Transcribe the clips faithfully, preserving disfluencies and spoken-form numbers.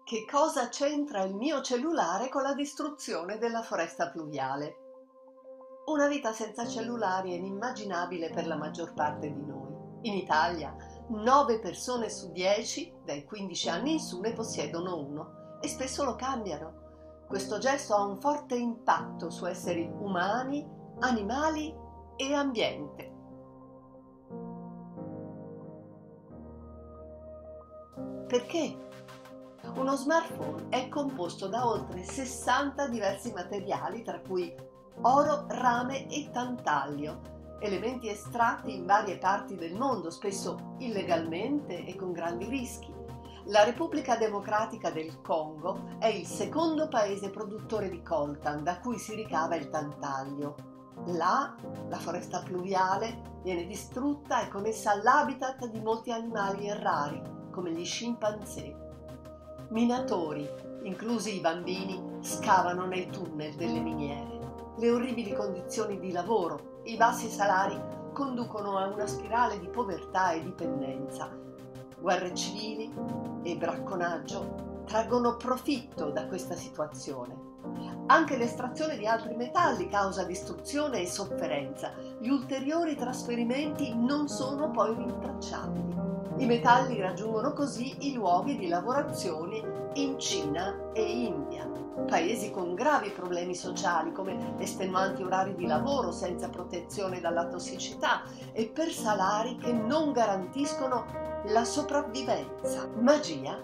Che cosa c'entra il mio cellulare con la distruzione della foresta pluviale? Una vita senza cellulari è inimmaginabile per la maggior parte di noi. In Italia, nove persone su dieci dai quindici anni in su ne possiedono uno e spesso lo cambiano. Questo gesto ha un forte impatto su esseri umani, animali e ambiente. Perché? Uno smartphone è composto da oltre sessanta diversi materiali, tra cui oro, rame e tantalio, elementi estratti in varie parti del mondo, spesso illegalmente e con grandi rischi. La Repubblica Democratica del Congo è il secondo paese produttore di coltan, da cui si ricava il tantalio. Là, la foresta pluviale viene distrutta e con essa l'habitat di molti animali rari, come gli scimpanzé. Minatori, inclusi i bambini, scavano nei tunnel delle miniere. Le orribili condizioni di lavoro e i bassi salari conducono a una spirale di povertà e dipendenza. Guerre civili e bracconaggio traggono profitto da questa situazione. Anche l'estrazione di altri metalli causa distruzione e sofferenza. Gli ulteriori trasferimenti non sono poi rintracciabili. I metalli raggiungono così i luoghi di lavorazione in Cina e India, paesi con gravi problemi sociali come estenuanti orari di lavoro senza protezione dalla tossicità e per salari che non garantiscono la sopravvivenza. Magia?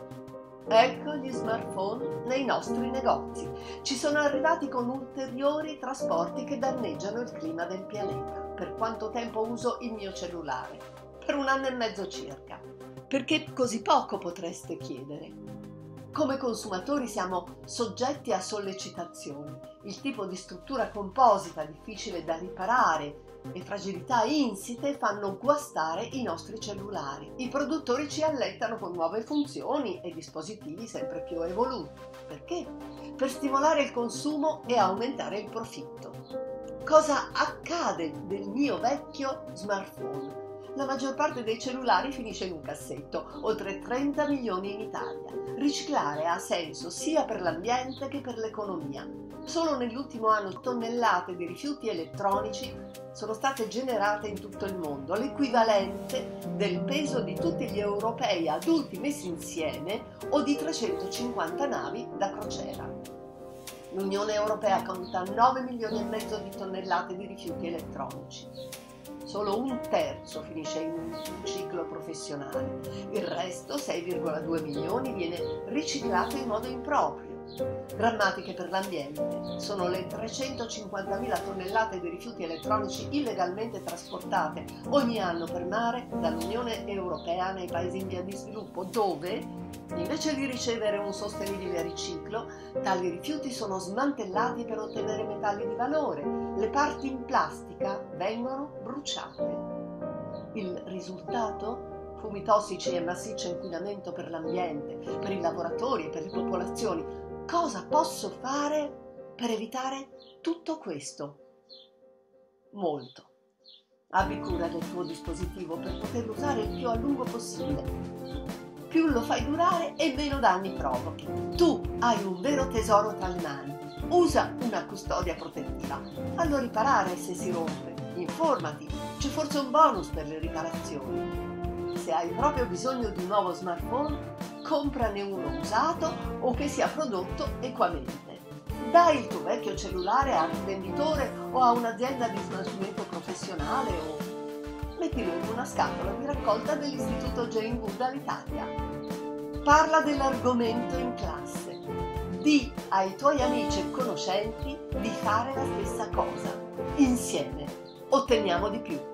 Ecco gli smartphone nei nostri negozi. Ci sono arrivati con ulteriori trasporti che danneggiano il clima del pianeta. Per quanto tempo uso il mio cellulare? Per un anno e mezzo circa. Perché così poco, potreste chiedere? Come consumatori siamo soggetti a sollecitazioni. Il tipo di struttura composita difficile da riparare e fragilità insite fanno guastare i nostri cellulari. I produttori ci allettano con nuove funzioni e dispositivi sempre più evoluti. Perché? Per stimolare il consumo e aumentare il profitto. Cosa accade del mio vecchio smartphone? La maggior parte dei cellulari finisce in un cassetto, oltre trenta milioni in Italia. Riciclare ha senso sia per l'ambiente che per l'economia. Solo nell'ultimo anno tonnellate di rifiuti elettronici sono state generate in tutto il mondo, l'equivalente del peso di tutti gli europei adulti messi insieme o di trecentocinquanta navi da crociera. L'Unione Europea conta nove milioni e mezzo di tonnellate di rifiuti elettronici. Solo un terzo finisce in un ciclo professionale, il resto, sei virgola due milioni, viene riciclato in modo improprio. Drammatiche per l'ambiente sono le trecentocinquantamila tonnellate di rifiuti elettronici illegalmente trasportate ogni anno per mare dall'Unione Europea nei paesi in via di sviluppo, dove, invece di ricevere un sostenibile riciclo, tali rifiuti sono smantellati per ottenere metalli di valore. Le parti in plastica vengono bruciate. Il risultato? Fumi tossici e massiccio inquinamento per l'ambiente, per i lavoratori e per le popolazioni. Cosa posso fare per evitare tutto questo? Molto. Abbi cura del tuo dispositivo per poterlo usare il più a lungo possibile. Più lo fai durare e meno danni provochi. Tu hai un vero tesoro tra le mani. Usa una custodia protettiva. Fallo riparare se si rompe. Informati. C'è forse un bonus per le riparazioni. Se hai proprio bisogno di un nuovo smartphone, comprane uno usato o che sia prodotto equamente. Dai il tuo vecchio cellulare a un venditore o a un'azienda di smaltimento professionale o mettilo in una scatola di raccolta dell'Istituto Jane Goodall all'Italia. Parla dell'argomento in classe. Di ai tuoi amici e conoscenti di fare la stessa cosa. Insieme otteniamo di più.